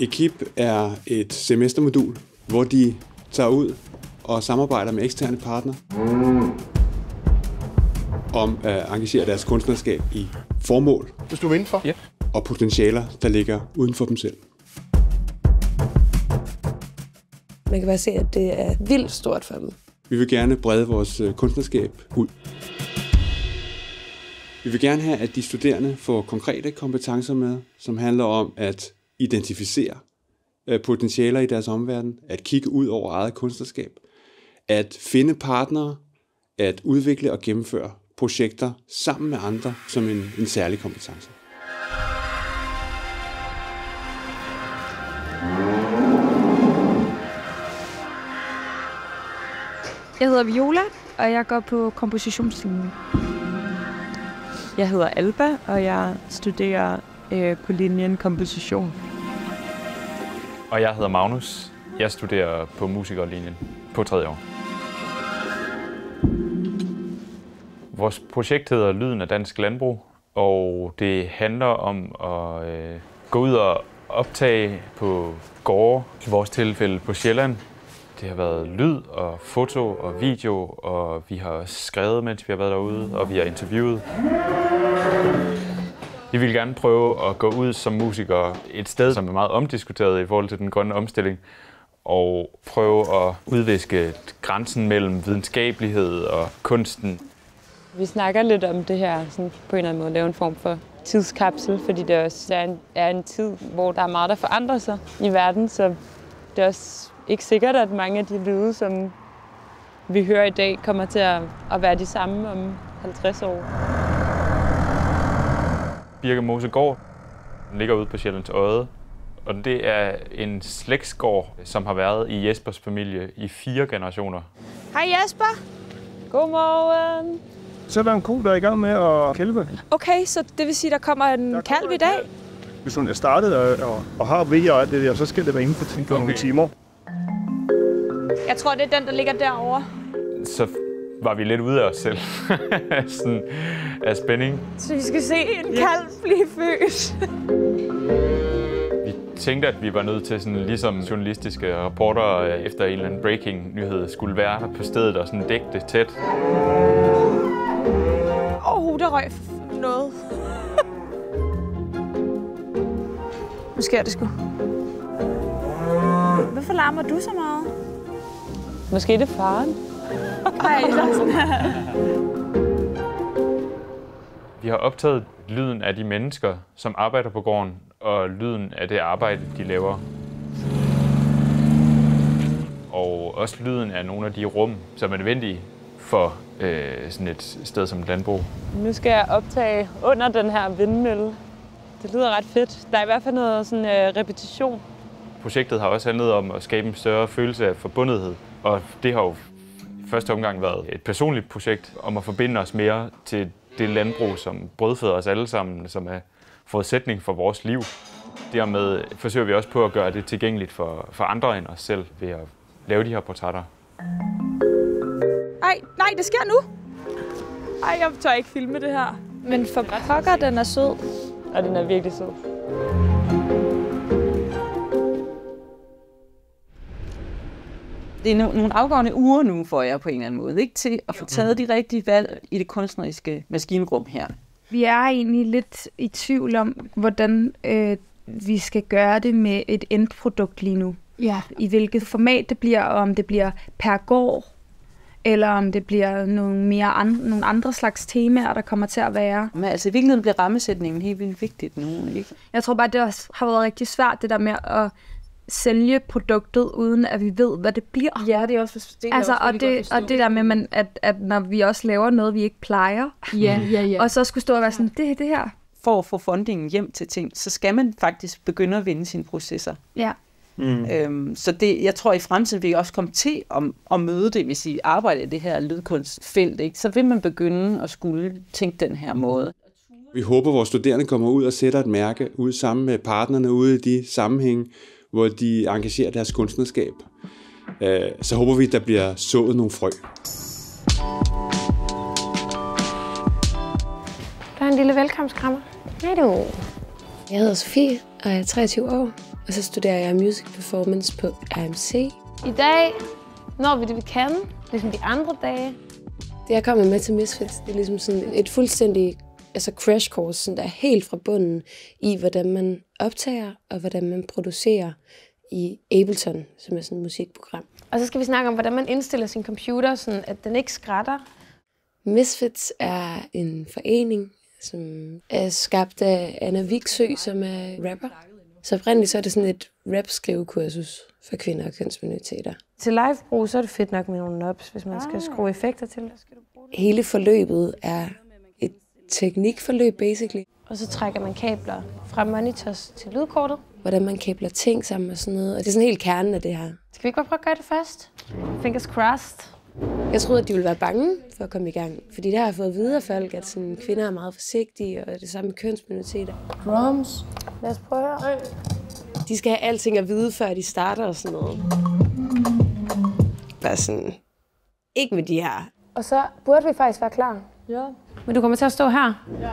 Ekip er et semestermodul, hvor de tager ud og samarbejder med eksterne partnere om at engagere deres kunstnerskab i formål Hvis du er indenfor. Yep. og potentialer, der ligger uden for dem selv. Man kan bare se, at det er vildt stort for dem. Vi vil gerne brede vores kunstnerskab ud. Vi vil gerne have, at de studerende får konkrete kompetencer med, som handler om at identificere potentialer i deres omverden, at kigge ud over eget kunstnerskab, at finde partnere, at udvikle og gennemføre projekter sammen med andre som en særlig kompetence. Jeg hedder Viola, og jeg går på kompositionslinjen. Jeg hedder Alba, og jeg studerer på linjen komposition. Og jeg hedder Magnus. Jeg studerer på musikerlinjen på 3. år. Vores projekt hedder Lyden af dansk landbrug, og det handler om at gå ud og optage på gårde, i vores tilfælde på Sjælland. Det har været lyd og foto og video, og vi har skrevet, mens vi har været derude, og vi har interviewet. Vi vil gerne prøve at gå ud som musikere et sted, som er meget omdiskuteret i forhold til den grønne omstilling, og prøve at udviske grænsen mellem videnskabelighed og kunsten. Vi snakker lidt om det her, sådan på en eller anden måde, lave en form for tidskapsel, fordi det også er en tid, hvor der er meget, der forandrer sig i verden, så det er også ikke sikkert, at mange af de lyde, som vi hører i dag, kommer til at være de samme om 50 år. Birkemosegård ligger ude på Sjællands Odde, og det er en slægtsgård, som har været i Jespers familie i 4 generationer. Hej Jesper! Godmorgen! Så er der en ko, der er i gang med at kælve. Okay, så det vil sige, at der kommer en kalv i dag? Hvis hun er startet og har ved og alt det der, så skal det være inden for nogle timer. Jeg tror, det er den, der ligger derovre. Så var vi lidt ude af os selv, sådan af spænding. Så vi skal se en kalv blive født. Vi tænkte, at vi var nødt til, sådan, ligesom journalistiske rapporter efter en eller anden breaking-nyhed, skulle være der på stedet og sådan dække det tæt. Der røg noget. Nu sker det sgu. Hvorfor larmer du så meget? Måske det er faren. Ej, Vi har optaget lyden af de mennesker, som arbejder på gården, og lyden af det arbejde, de laver. Og også lyden af nogle af de rum, som er nødvendige for sådan et sted som et landbrug. Nu skal jeg optage under den her vindmølle. Det lyder ret fedt. Der er i hvert fald noget sådan, repetition. Projektet har også handlet om at skabe en større følelse af forbundethed. Og det har jo i første omgang været et personligt projekt om at forbinde os mere til det landbrug, som brødføder os alle sammen, som er forudsætning for vores liv. Dermed forsøger vi også på at gøre det tilgængeligt for andre end os selv ved at lave de her portrætter. Nej, det sker nu. Ej, jeg tør ikke filme det her. Men for pokker, den er sød. Og den er virkelig sød. Det er nogle afgørende uger nu for jer på en eller anden måde, ikke? Til at få taget de rigtige valg i det kunstneriske maskinrum her. Vi er egentlig lidt i tvivl om, hvordan vi skal gøre det med et endprodukt lige nu. Ja. I hvilket format det bliver, og om det bliver per gård, eller om det bliver nogle andre slags temaer, der kommer til at være. Men altså i virkeligheden bliver rammesætningen helt vildt vigtigt nu, ikke? Jeg tror bare, det også har været rigtig svært, det der med at sælge produktet, uden at vi ved, hvad det bliver. Ja, det er også det. Altså, og det der med, at når vi også laver noget, vi ikke plejer, og så skulle stå og være sådan, det her. For at få fundingen hjem til ting, så skal man faktisk begynde at vende sine processer. Ja. Så det, jeg tror, i fremtiden vil I også komme til at møde det, hvis I arbejder i det her lydkunstfelt, ikke? Så vil man begynde at skulle tænke den her måde. Vi håber, at vores studerende kommer ud og sætter et mærke ud sammen med partnerne ude i de sammenhænge, hvor de engagerer deres kunstnerskab. Så håber vi, at der bliver sået nogle frø. Der er en lille velkomstkrammer. Hej du. Jeg hedder Sofie, og jeg er 23 år. Og så studerer jeg music performance på RMC. I dag når vi det, vi kan, ligesom de andre dage. Det, jeg kommer med til Misfits, det er ligesom sådan et fuldstændig crash course, sådan der er helt fra bunden i, hvordan man optager og hvordan man producerer i Ableton, som er sådan et musikprogram. Og så skal vi snakke om, hvordan man indstiller sin computer, sådan at den ikke skrætter. Misfits er en forening, som er skabt af Anna Viksø, som er rapper. Så oprindeligt så er det sådan et rap-skrivekursus for kvinder og kønsminoriteter. Til livebrug så er det fedt nok med nogle knobs, hvis man skal skrue effekter til. Hele forløbet er et teknikforløb, basically. Og så trækker man kabler fra monitors til lydkortet. Hvordan man kabler ting sammen og sådan noget. Og det er sådan helt kernen af det her. Skal vi ikke bare prøve at gøre det først? Fingers crossed. Jeg troede, at de ville være bange for at komme i gang. Fordi det har jeg fået at vide af folk, at sådan, kvinder er meget forsigtige, og det samme med kønsminoriteter. Drums. Lad os prøve her. De skal have alting at vide, før de starter og sådan noget. Bare sådan, ikke med de her. Og så burde vi faktisk være klar. Ja. Men du kommer til at stå her? Ja.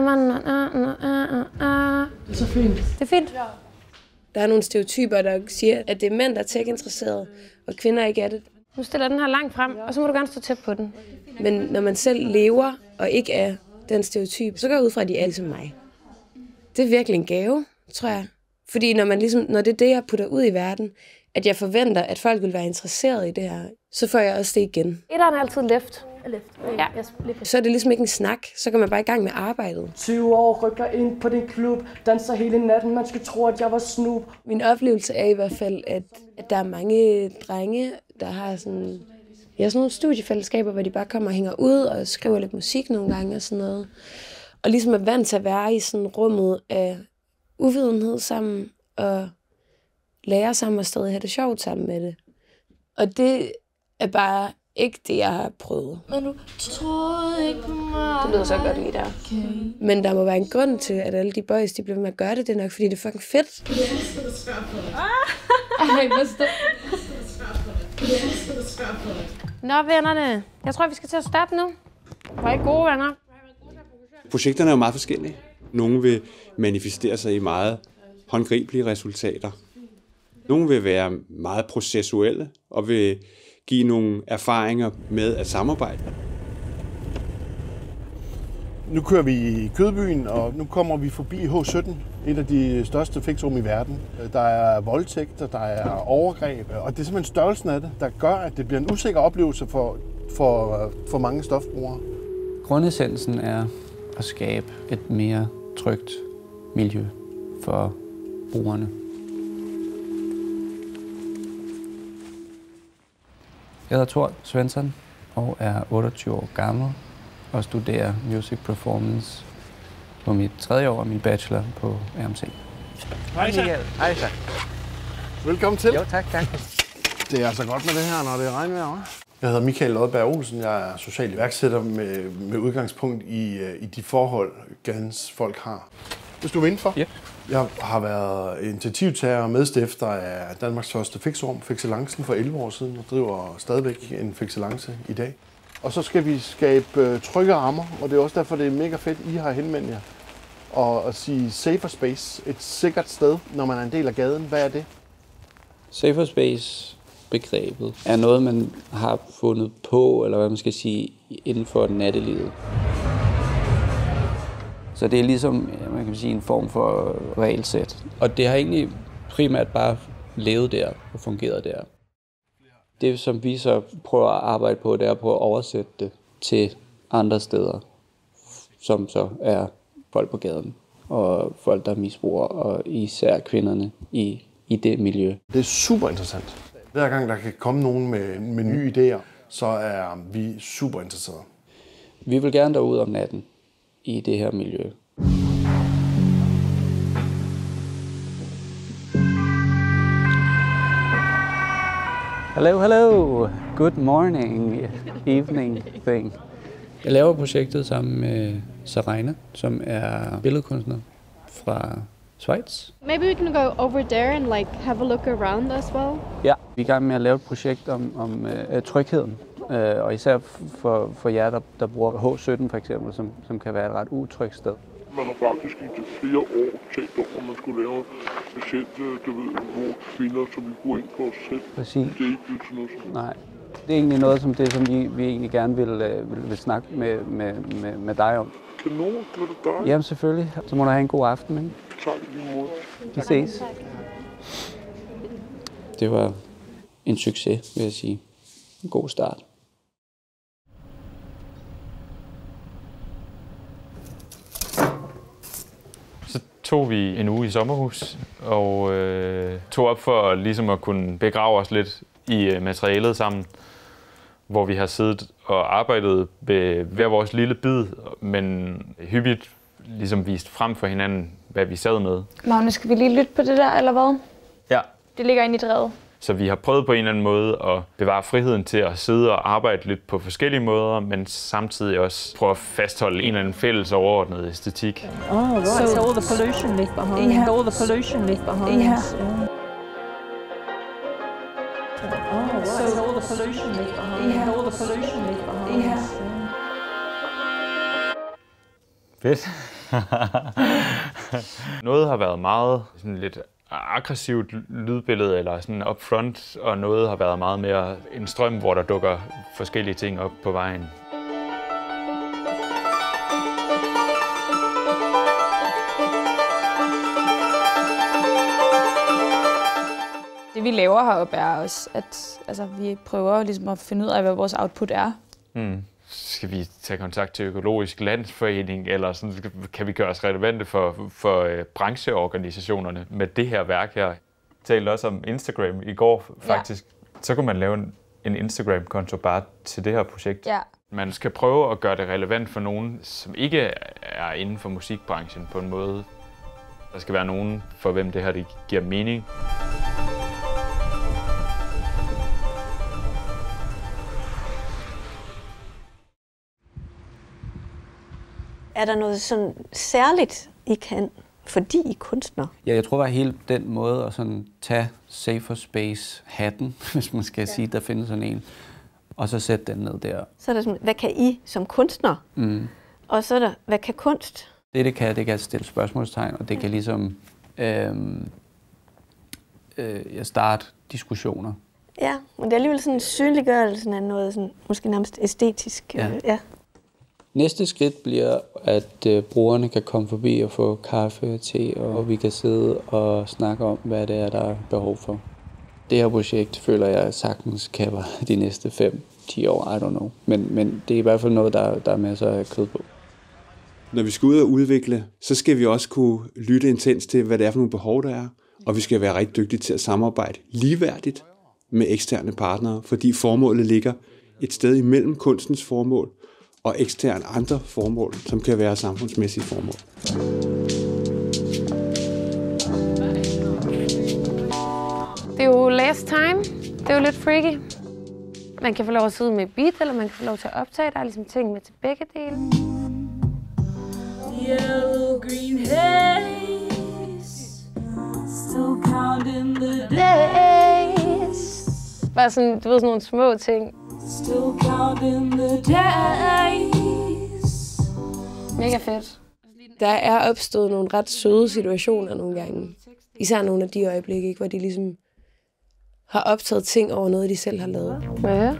Det er så fint. Det er fint? Ja. Der er nogle stereotyper, der siger, at det er mænd, der er tech-interesserede, og kvinder ikke er det. Nu stiller den her langt frem, og så må du gerne stå tæt på den. Men når man selv lever og ikke er den stereotyp, så går jeg ud fra, at de er ligesom mig. Det er virkelig en gave, tror jeg. Fordi når det er det, jeg putter ud i verden, at jeg forventer, at folk vil være interesseret i det her, så får jeg også det igen. Etteren er altid left. Ja. Så er det ligesom ikke en snak, så går man bare i gang med arbejdet. 20 år, rykker ind på din klub, danser hele natten, man skal tro, at jeg var Snoop. Min oplevelse er i hvert fald, at der er mange drenge, der har sådan nogle studiefællesskaber, hvor de bare kommer og hænger ud og skriver lidt musik nogle gange og sådan noget. Og ligesom er vant til at være i sådan rummet af uvidenhed sammen og lære sammen og stadig have det sjovt sammen med det. Og det er bare ikke det, jeg har prøvet. Men du troede ikke på mig. Det lyder så godt lige der. Okay. Men der må være en grund til, at alle de boys, de bliver med at gøre det. Det er nok, fordi det er fucking fedt. Nå, vennerne. Jeg tror, vi skal til at stoppe nu. Var I gode, venner? Projekterne er jo meget forskellige. Nogle vil manifestere sig i meget håndgribelige resultater. Nogle vil være meget processuelle og vil give nogle erfaringer med at samarbejde. Nu kører vi i Kødbyen, og nu kommer vi forbi H17, et af de største fixerum i verden. Der er voldtægter, der er overgreb, og det er simpelthen størrelsen af det, der gør, at det bliver en usikker oplevelse for mange stofbrugere. Grundessensen er at skabe et mere trygt miljø for brugerne. Jeg hedder Thor Svensson og er 28 år gammel og studerer music performance på mit 3. år af min bachelor på RMC. Hej Michael. Hej så. Velkommen til. Jo, tak. Det er altså godt med det her, når det er regnvejr, hva'? Jeg hedder Michael Lodberg Olsen. Jeg er social iværksætter med udgangspunkt i de forhold, gadens folk har. Hvis du vil indenfor. Ja. Jeg har været initiativtager og medstifter af Danmarks første fixerum, Fixelancen, for 11 år siden, og driver stadigvæk en fixelance i dag. Og så skal vi skabe trygge rammer, og det er også derfor, det er mega fedt, I har henvendt jer. Og at sige safer space, et sikkert sted, når man er en del af gaden. Hvad er det? Safer space-begrebet er noget, man har fundet på, eller hvad man skal sige, inden for nattelivet. Så det er ligesom, man kan sige, en form for regelsæt. Og det har egentlig primært bare levet der og fungeret der. Det, som vi så prøver at arbejde på, det er at prøve at oversætte det til andre steder, som så er folk på gaden og folk, der misbruger, og især kvinderne i det miljø. Det er super interessant. Hver gang der kan komme nogen med nye idéer, så er vi super interesserede. Vi vil gerne derud om natten i det her miljø. Hello. Good morning, evening thing. Jeg laver projektet sammen med Sarina, som er billedkunstner fra Schweiz. Maybe we can go over there and like have a look around as well. Ja, vi er i gang med at lave et projekt om trygheden. Og især for jer, der bruger H17 for eksempel, som kan være et ret utrygt sted. Man har faktisk i flere år talt om, at man skulle lave specielt, hvor kvinder, som vi går ind på os selv. Præcis. Det er ikke sådan noget. Nej. Det er egentlig noget, som vi egentlig gerne vil snakke med dig om. Kanon, vil du dig? Jamen selvfølgelig. Så må du have en god aften, ikke? Tak lige måde. Vi ses. Det var en succes, vil jeg sige. En god start. Så tog vi en uge i sommerhus og tog op for ligesom at kunne begrave os lidt i materialet sammen, hvor vi har siddet og arbejdet ved hver vores lille bid, men hyppigt ligesom vist frem for hinanden, hvad vi sad med. Magne, skal vi lige lytte på det der, eller hvad? Ja. Det ligger inde i drevet. Så vi har prøvet på en eller anden måde at bevare friheden til at sidde og arbejde lidt på forskellige måder, men samtidig også prøve at fastholde en eller anden fælles overordnet æstetik. Oh, right. So all the pollution left behind. Yeah. All the pollution left behind. Yeah. Oh, right. So all the pollution left behind. Yeah. All the pollution left behind. Yeah. Fedt. Noget har været meget sådan lidt aggressivt lydbillede eller sådan upfront, og noget har været meget mere en strøm, hvor der dukker forskellige ting op på vejen. Det vi laver heroppe er også, at vi prøver ligesom at finde ud af, hvad vores output er. Skal vi tage kontakt til Økologisk Landsforening, eller sådan, kan vi gøre os relevante for brancheorganisationerne med det her værk her? Jeg talte også om Instagram i går faktisk. Ja. Så kunne man lave en Instagram-konto bare til det her projekt. Ja. Man skal prøve at gøre det relevant for nogen, som ikke er inden for musikbranchen på en måde. Der skal være nogen, for hvem det her det giver mening. Er der noget sådan særligt, I kan, fordi I er kunstner? Ja, jeg tror bare hele den måde at sådan tage safer space-hatten, hvis man skal sige, der findes sådan en, og så sætte den ned der. Så er der sådan, hvad kan I som kunstner? Og så er der, hvad kan kunst? Det kan stille spørgsmålstegn, og det kan ligesom starte diskussioner. Ja, men det er alligevel sådan en synliggørelse af noget sådan, måske nærmest æstetisk. Ja. Næste skridt bliver, at brugerne kan komme forbi og få kaffe og te, og vi kan sidde og snakke om, hvad det er, der er behov for. Det her projekt føler jeg sagtens kan være de næste 5-10 år, I don't know. Men det er i hvert fald noget, der er masser af kød på. Når vi skal ud og udvikle, så skal vi også kunne lytte intens til, hvad det er for nogle behov, der er. Og vi skal være rigtig dygtige til at samarbejde ligeværdigt med eksterne partnere, fordi formålet ligger et sted imellem kunstens formål og eksterne andre formål, som kan være samfundsmæssige formål. Det er jo last time. Det er jo lidt freaky. Man kan få lov at sidde med beat, eller man kan få lov til at optage. Der er ligesom ting med til begge dele. Yellow green haze, still counting the days. Bare sådan, du ved, sådan nogle små ting. Still counting the days. Mega fedt. Der er opstået nogle ret søde situationer nogle gange. Især nogle af de øjeblikke, ikke, hvor de ligesom har optaget ting over noget, de selv har lavet. Ja.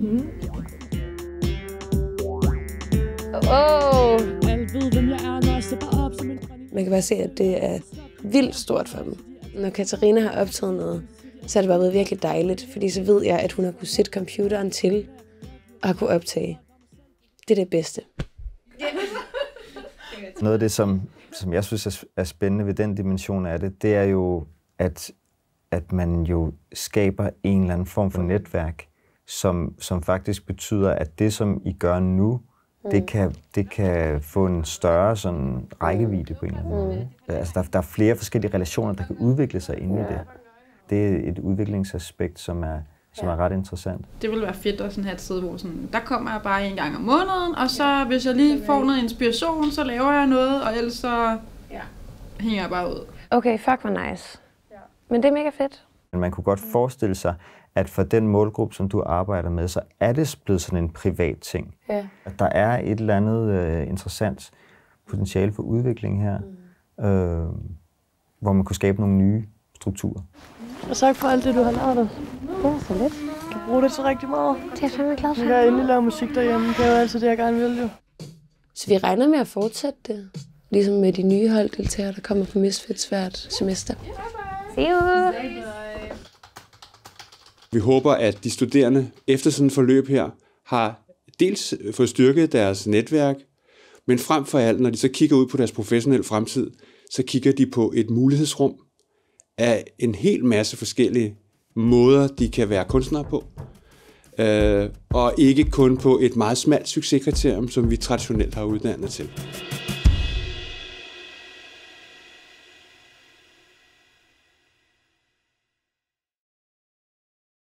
Man kan bare se, at det er vildt stort for dem. Når Katarina har optaget noget, så har det bare været virkelig dejligt, fordi så ved jeg, at hun har kunnet sætte computeren til og kunne optage. Det er det bedste. Noget af det, som jeg synes er spændende ved den dimension af det, det er jo, at man jo skaber en eller anden form for netværk, som faktisk betyder, at det, som I gør nu, det kan få en større sådan rækkevidde på en eller anden måde. Altså, der er flere forskellige relationer, der kan udvikle sig inde i det. Det er et udviklingsaspekt, som er ret interessant. Det ville være fedt at sådan have et sted, hvor sådan, der kommer jeg bare en gang om måneden, og så hvis jeg lige får noget inspiration, så laver jeg noget, og ellers så hænger jeg bare ud. Okay, fuck hvor nice. Men det er mega fedt. Men man kunne godt forestille sig, at for den målgruppe, som du arbejder med, så er det blevet sådan en privat ting. Ja. At der er et eller andet interessant potentiale for udvikling her, hvor man kunne skabe nogle nye strukturer. Og tak for alt det, du har lært dig. Det var så lidt. Du kan bruge det til rigtig meget. Det er jeg fandme glad for. Jeg kan endelig lave musik derhjemme. Det er jo altid det, jeg gerne vil jo. Så vi regner med at fortsætte det. Ligesom med de nye holddeltagere, der kommer på Misfits hvert semester. See you! Vi håber, at de studerende efter sådan et forløb her har dels fået styrket deres netværk, men frem for alt, når de så kigger ud på deres professionelle fremtid, så kigger de på et mulighedsrum af en hel masse forskellige måder, de kan være kunstnere på. Og ikke kun på et meget smalt succeskriterium, som vi traditionelt har uddannet til.